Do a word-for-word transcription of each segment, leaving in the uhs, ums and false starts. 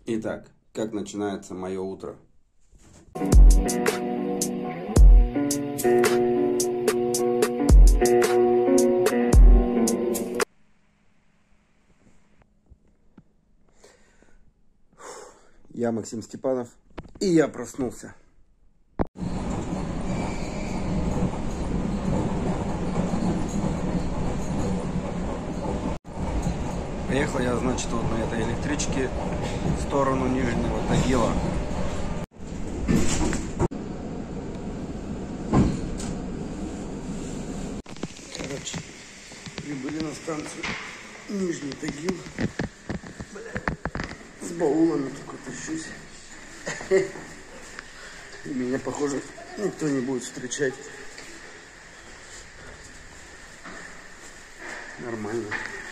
Итак, как начинается мое утро? Я Максим Степанов, и я проснулся. Приехал я, значит, вот на этой электричке в сторону Нижнего Тагила. Короче, прибыли на станцию Нижний Тагил. С баулами только тащусь. И меня, похоже, никто не будет встречать. Нормально.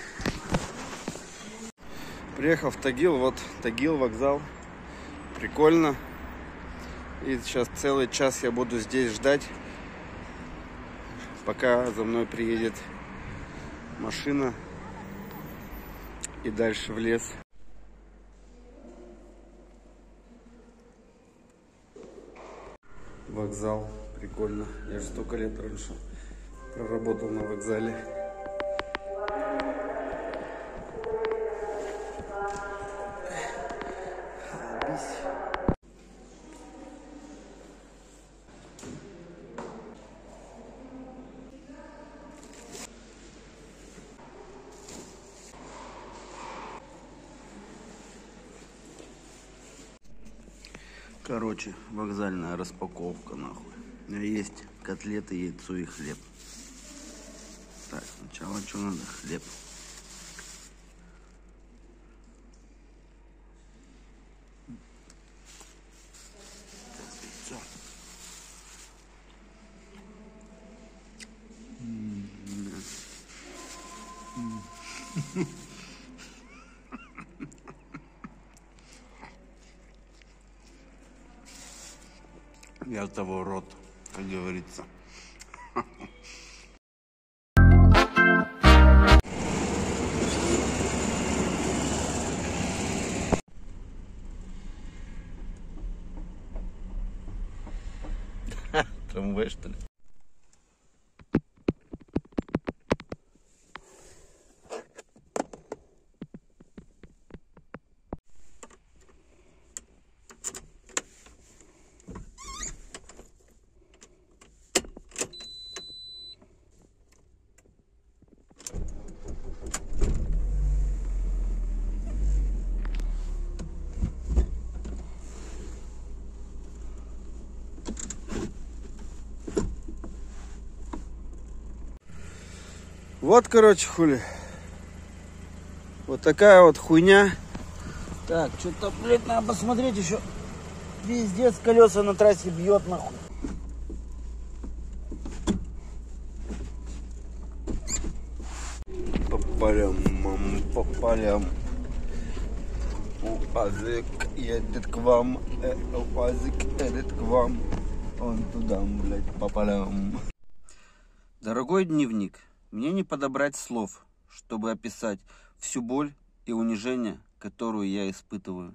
Приехал в Тагил, вот Тагил, вокзал. Прикольно. И сейчас целый час я буду здесь ждать, пока за мной приедет машина. И дальше в лес. Вокзал. Прикольно. Я же столько лет раньше проработал на вокзале. Короче, вокзальная распаковка, нахуй. Есть котлеты, яйцо и хлеб. Так, сначала что надо? Хлеб. Яйцо. Я того рот, как говорится. Трамвай, что ли? Вот, короче, хули. Вот такая вот хуйня. Так, что-то, блядь, надо посмотреть еще. Пиздец, колеса на трассе бьет, нахуй. По полям, мам, по полям. УАЗик едет к вам, э, УАЗик едет к вам. Он туда, блядь, по полям. Дорогой дневник. Мне не подобрать слов, чтобы описать всю боль и унижение, которую я испытываю.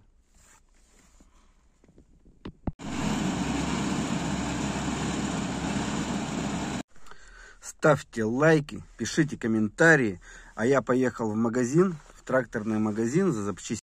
Ставьте лайки, пишите комментарии, а я поехал в магазин, в тракторный магазин за запчастями.